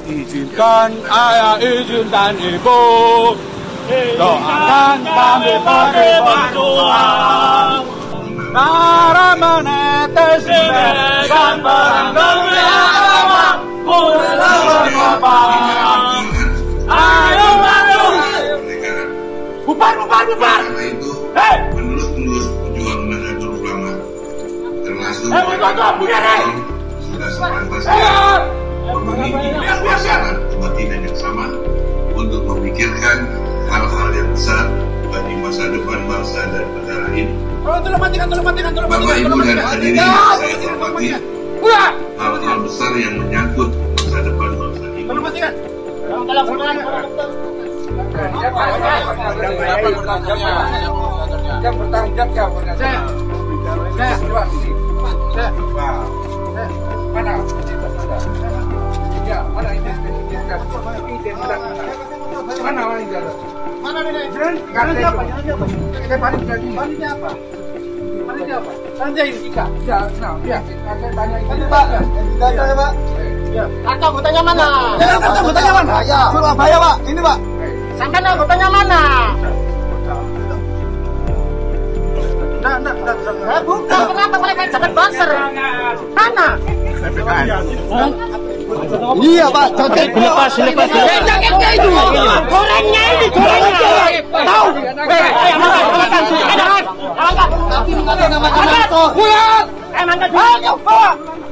Izinkan ayah, izinkan ibu, doakan kami beri bantuan. Para menetes dan berangkat melawan wabah. Ayo, bubar. Karena itu, menurut pejuang Nahdlatul Ulama, termasuk sudah sepantasnya memiliki suasana kebatinan yang sama untuk memikirkan hal-hal yang besar bagi masa depan bangsa dan negara ini. Bapak, Ibu, dan hadirin yang saya hormati, hal-hal besar yang menyangkut masa depan bangsa ini Kartu anggotanya mana? Kartu anggotanya mana? Ya, Surabaya, Pak. Ini, Pak. Sampai anggotanya mana? Bukan, kenapa mereka jabat banser? Mana? Iya, Pak. Jaket. Lepas. Jaketnya itu. Gorengnya ini, gorengnya. Tahu? Angkat. Angkat. Angkat. Angkat.